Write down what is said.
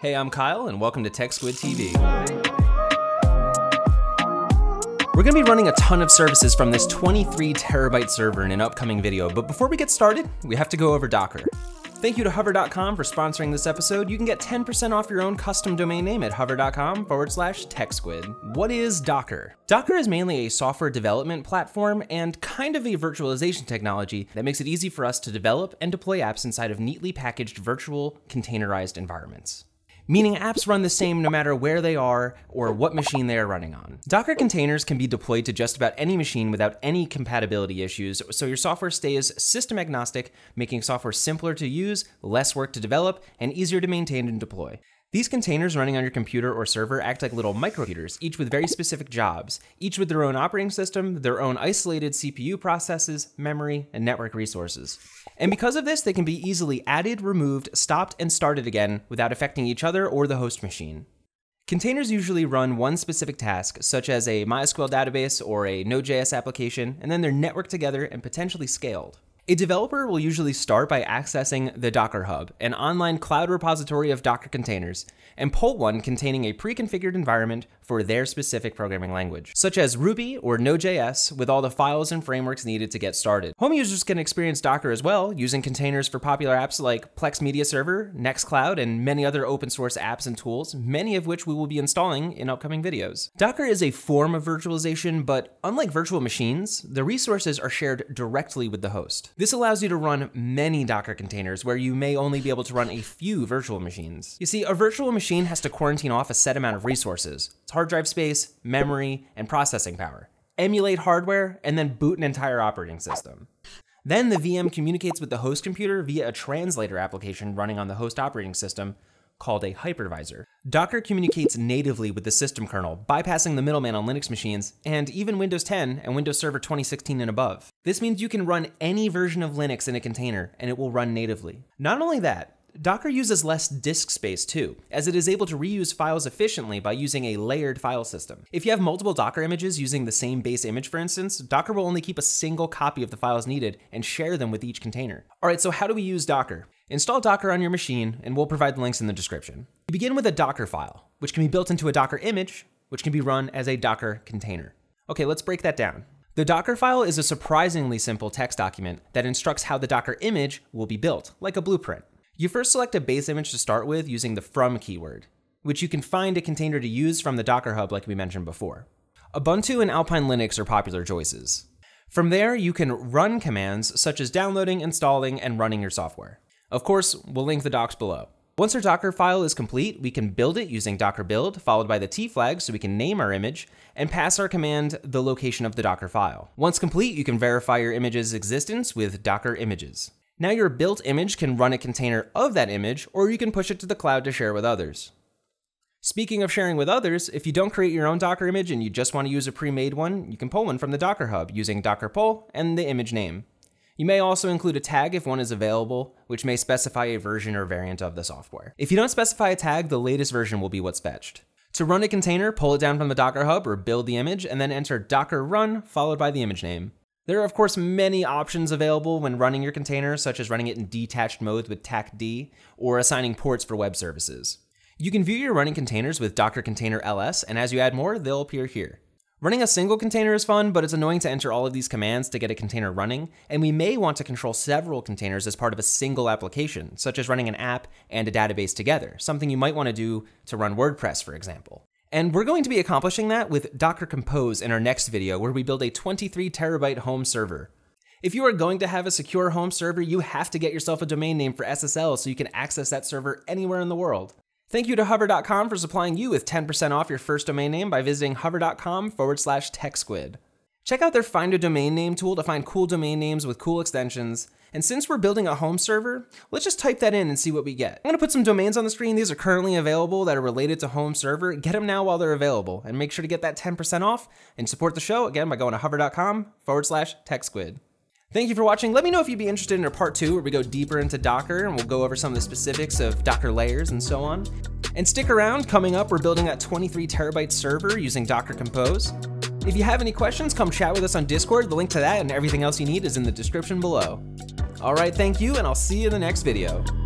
Hey, I'm Kyle, and welcome to TechSquid TV. We're going to be running a ton of services from this 23 terabyte server in an upcoming video, but before we get started, we have to go over Docker. Thank you to Hover.com for sponsoring this episode. You can get 10% off your own custom domain name at hover.com/TechSquid. What is Docker? Docker is mainly a software development platform and kind of a virtualization technology that makes it easy for us to develop and deploy apps inside of neatly packaged virtual containerized environments. Meaning apps run the same no matter where they are or what machine they are running on. Docker containers can be deployed to just about any machine without any compatibility issues, so your software stays system agnostic, making software simpler to use, less work to develop, and easier to maintain and deploy. These containers running on your computer or server act like little microcomputers, each with very specific jobs, each with their own operating system, their own isolated CPU processes, memory, and network resources. And because of this, they can be easily added, removed, stopped, and started again without affecting each other or the host machine. Containers usually run one specific task, such as a MySQL database or a Node.js application, and then they're networked together and potentially scaled. A developer will usually start by accessing the Docker Hub, an online cloud repository of Docker containers, and pull one containing a pre-configured environment for their specific programming language, such as Ruby or Node.js, with all the files and frameworks needed to get started. Home users can experience Docker as well, using containers for popular apps like Plex Media Server, Nextcloud, and many other open source apps and tools, many of which we will be installing in upcoming videos. Docker is a form of virtualization, but unlike virtual machines, the resources are shared directly with the host. This allows you to run many Docker containers where you may only be able to run a few virtual machines. You see, a virtual machine has to quarantine off a set amount of resources. It's hard drive space, memory, and processing power, emulate hardware, and then boot an entire operating system. Then the VM communicates with the host computer via a translator application running on the host operating system called a hypervisor. Docker communicates natively with the system kernel, bypassing the middleman on Linux machines, and even Windows 10 and Windows Server 2016 and above. This means you can run any version of Linux in a container, and it will run natively. Not only that, Docker uses less disk space too, as it is able to reuse files efficiently by using a layered file system. If you have multiple Docker images using the same base image, for instance, Docker will only keep a single copy of the files needed and share them with each container. All right, so how do we use Docker? Install Docker on your machine, and we'll provide the links in the description. You begin with a Docker file, which can be built into a Docker image, which can be run as a Docker container. Okay, let's break that down. The Docker file is a surprisingly simple text document that instructs how the Docker image will be built, like a blueprint. You first select a base image to start with using the from keyword, which you can find a container to use from the Docker Hub like we mentioned before. Ubuntu and Alpine Linux are popular choices. From there, you can run commands such as downloading, installing, and running your software. Of course, we'll link the docs below. Once our Docker file is complete, we can build it using Docker build, followed by the T flag so we can name our image, and pass our command the location of the Docker file. Once complete, you can verify your image's existence with Docker images. Now your built image can run a container of that image, or you can push it to the cloud to share with others. Speaking of sharing with others, if you don't create your own Docker image and you just want to use a pre-made one, you can pull one from the Docker Hub using Docker pull and the image name. You may also include a tag if one is available, which may specify a version or variant of the software. If you don't specify a tag, the latest version will be what's fetched. To run a container, pull it down from the Docker Hub or build the image, and then enter Docker run followed by the image name. There are of course many options available when running your container, such as running it in detached mode with TACD or assigning ports for web services. You can view your running containers with Docker Container LS, and as you add more, they'll appear here. Running a single container is fun, but it's annoying to enter all of these commands to get a container running, and we may want to control several containers as part of a single application, such as running an app and a database together, something you might want to do to run WordPress, for example. And we're going to be accomplishing that with Docker Compose in our next video, where we build a 23 terabyte home server. If you are going to have a secure home server, you have to get yourself a domain name for SSL so you can access that server anywhere in the world. Thank you to Hover.com for supplying you with 10% off your first domain name by visiting hover.com/TechSquid. Check out their Find a Domain Name tool to find cool domain names with cool extensions. And since we're building a home server, let's just type that in and see what we get. I'm gonna put some domains on the screen. These are currently available that are related to home server. Get them now while they're available, and make sure to get that 10% off and support the show again by going to hover.com/TechSquid. Thank you for watching. Let me know if you'd be interested in a part 2 where we go deeper into Docker and we'll go over some of the specifics of Docker layers and so on. And stick around, coming up, we're building that 23 terabyte server using Docker Compose. If you have any questions, come chat with us on Discord. The link to that and everything else you need is in the description below. All right, thank you, and I'll see you in the next video.